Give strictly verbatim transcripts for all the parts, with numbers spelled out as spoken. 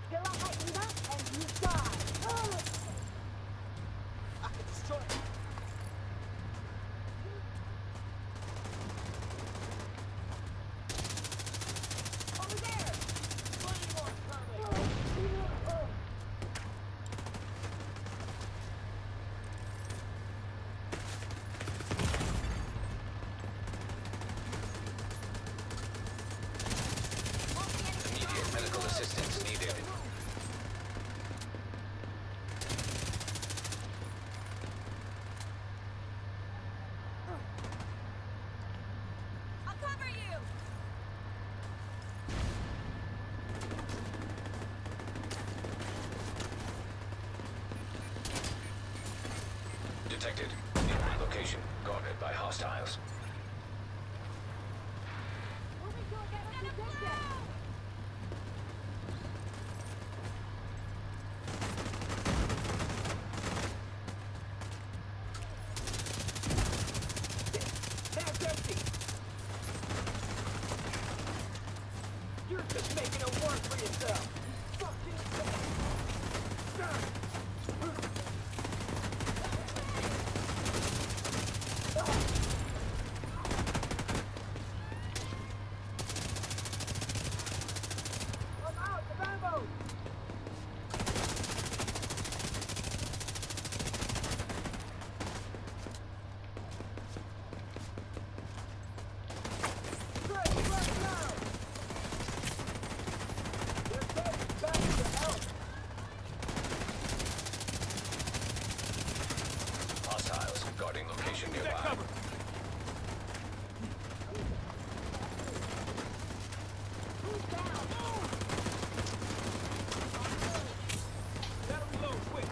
Get a hyena and you die. Oh. I can destroy it. Over there. Plenty more coming. Immediate medical assistance needed. I'll cover you! Detected. Nearby location guarded by hostiles. Where we go get Gonna us blow! That's empty! You're just making it work for yourself! I'm out of ammo! Great, right now! They're heading back to Alps! Hostiles guarding location nearby. Who's down? Gotta reload quick!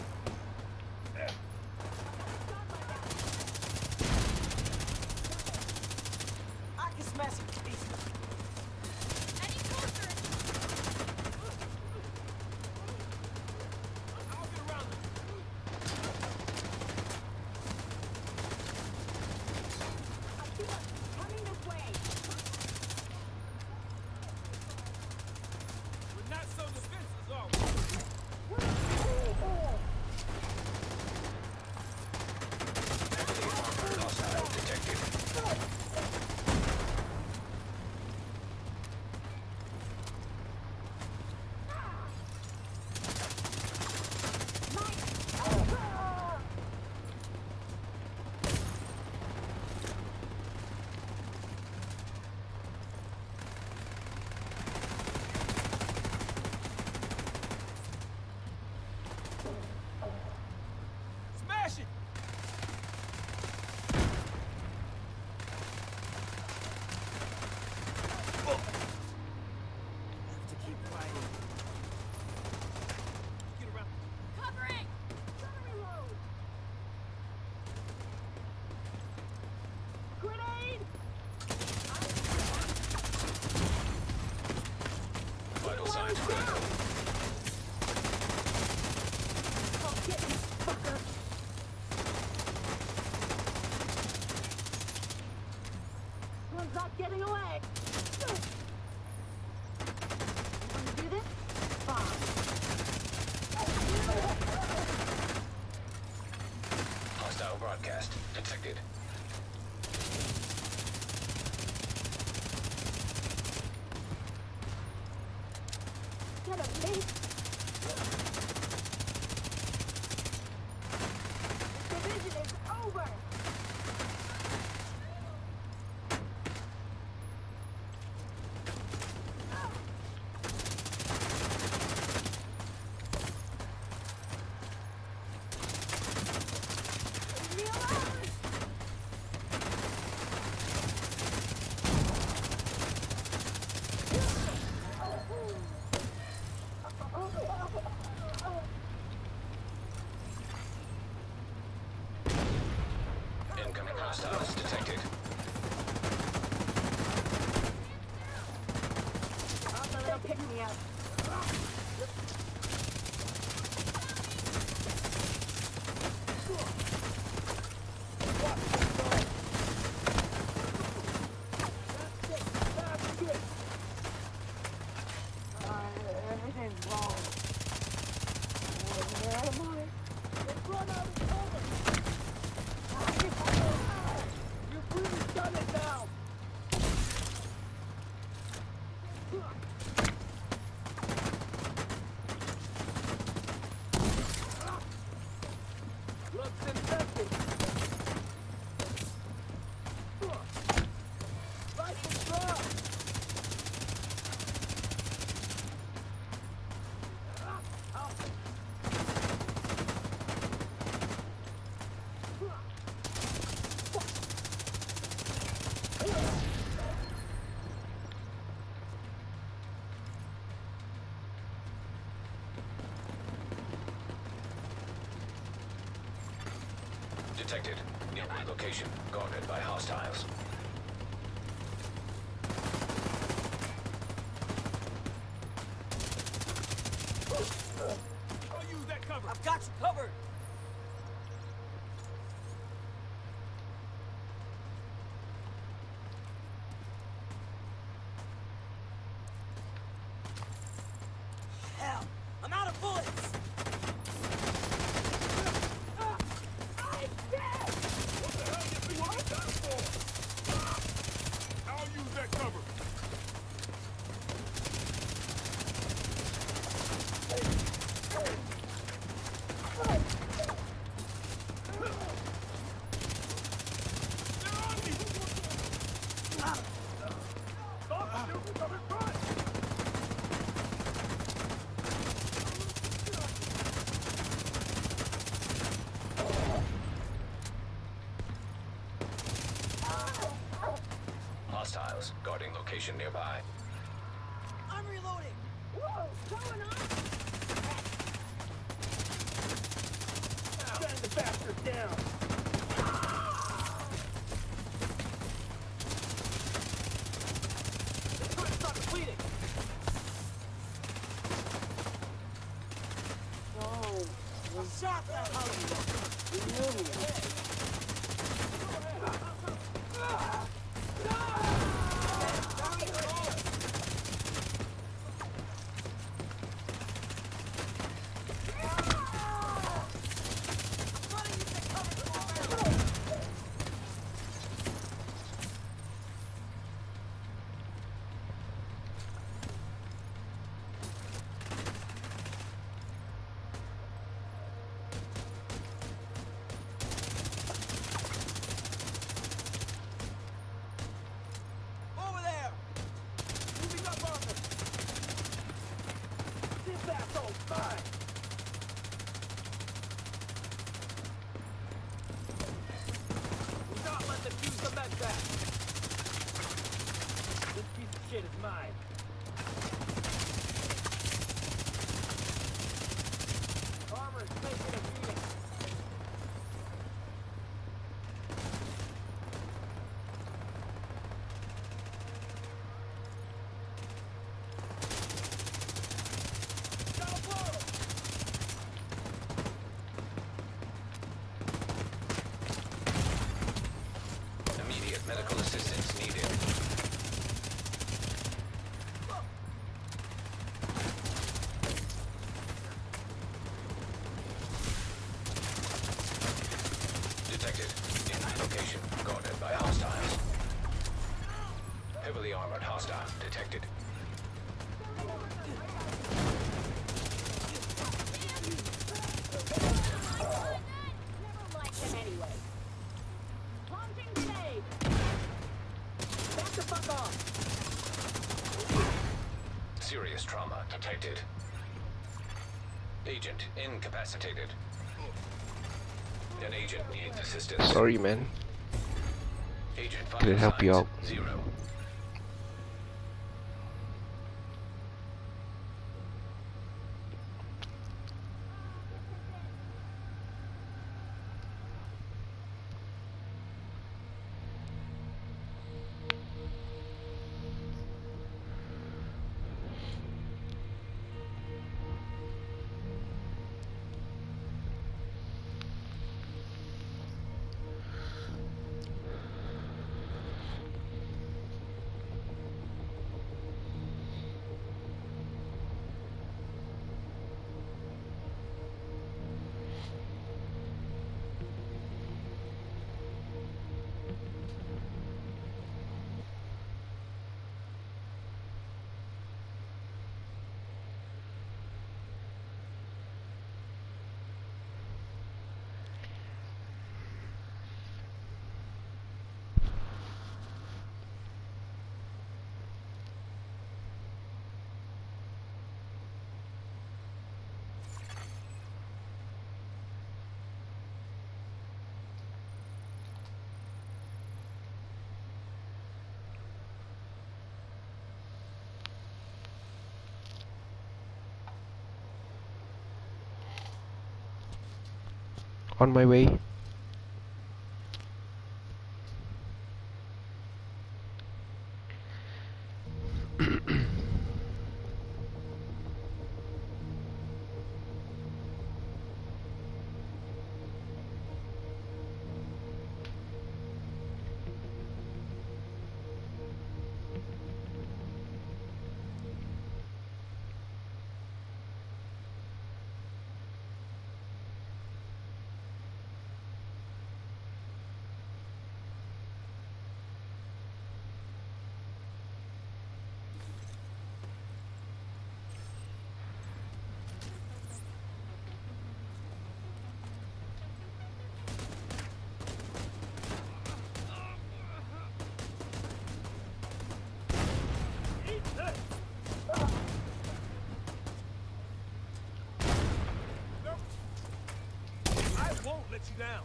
I can smash it to pieces! Any closer! I'll get around them! I see us coming this way! We're not so defensive, are we? Heavily armored hostile detected. Smash it! Have to keep fighting. Get around. Covering! Gotta reload! Grenade! Vital signs critical. I'll get you, fucker! One's not getting away! You wanna do this? Fine. Hostile broadcast detected. Get him, mate! Division is over! Leave me alone! Oh. Detected. Nearby location guarded by hostiles. I'll use that cover. I've got you covered. Hell, I'm out of bullets. I'm dead. What the hell did you want that for? I'll use that cover. Hostiles guarding location nearby. I'm reloading. Whoa, going on? Send the bastard down. Stop bleeding. No. Shot the hell you. Over there! Moving up on them! This asshole's mine! Do not let them use the med pack! This piece of shit is mine. Armor is taking a beating. Immediate medical assistance needed. Detected. In location guarded by hostiles. Heavily armored hostile detected. Never liked him anyway. Launching grenade. Back the fuck off! Serious trauma detected. Agent incapacitated. An agent needs assistance. Sorry, man. Agent Couldn't help you signs out. Zero. On my way. won't let you down.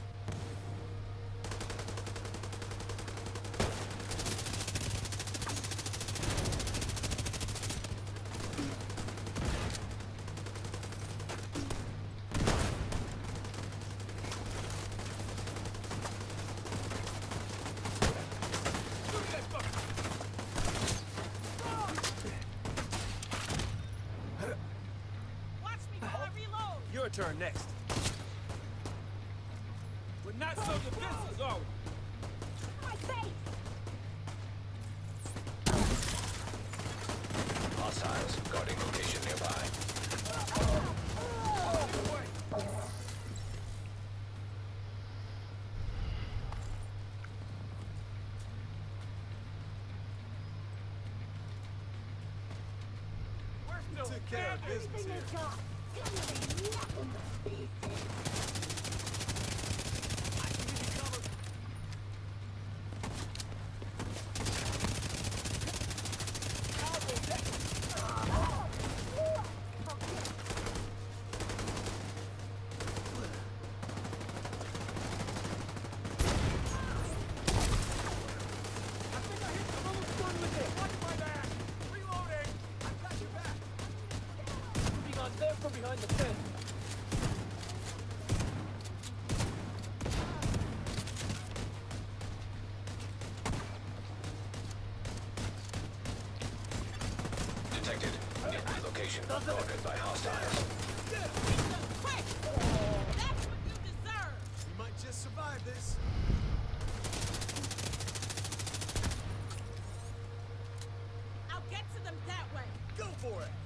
Your turn next. We're not so defensive, are we? My face! Hostiles guarding location nearby. We're still Took care of business Everything here. they got! From behind the fence. Detected. Nearby location guarded by hostiles. Quick! That's what you deserve! We might just survive this. I'll get to them that way. Go for it.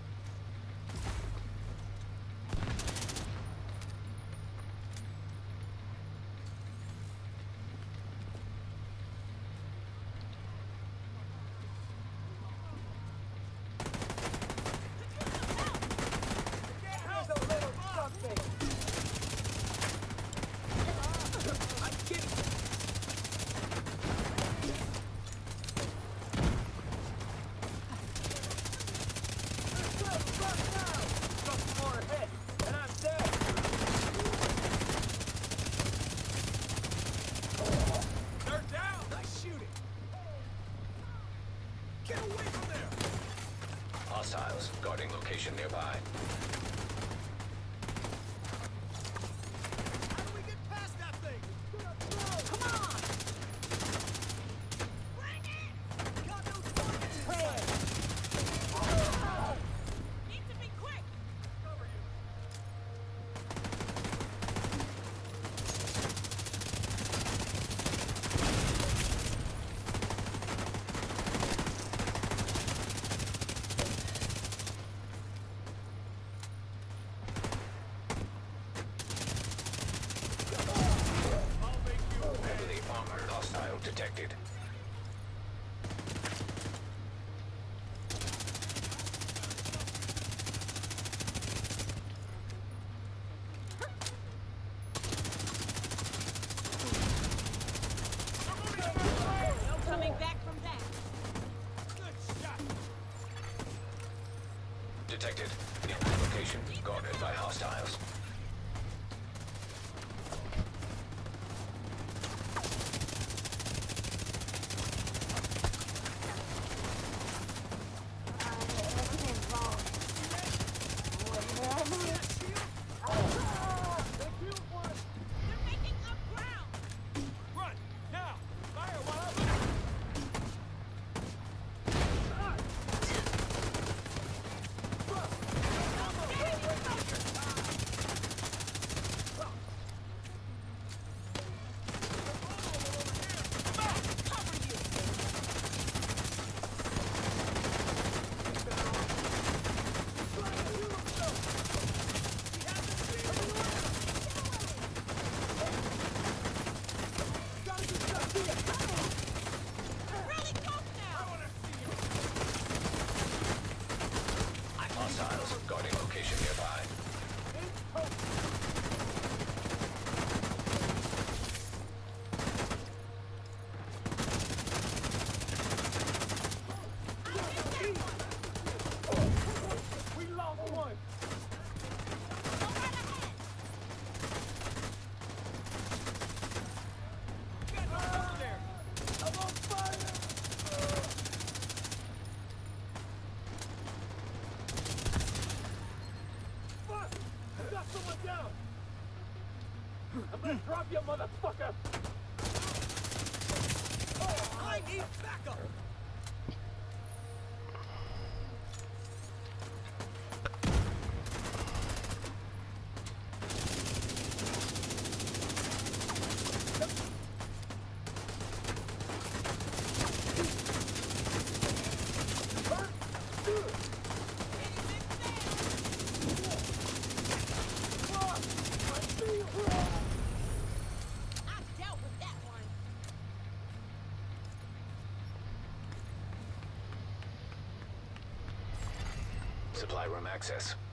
Hostiles guarding location nearby. How do we get past that thing? Come on! Bring it! Got no targets inside. Need to be quick! Cover you. Heavily armored hostile detected. No coming back from that. Good shot. Detected. Nearby location guarded by hostiles. Everything's wrong. They're making up ground. Run! Now! Fire while I'm Get it! shot someone down! I'm gonna drop you, motherfucker! I need backup! I dealt with that one. Supply room access.